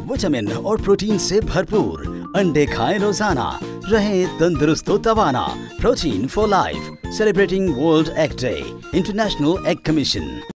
Vitamin और protein से भरपूर। अंडे खाएं रोजाना, रहें तंदुरुस्त तवाना। Protein for life, celebrating world egg day, international egg commission.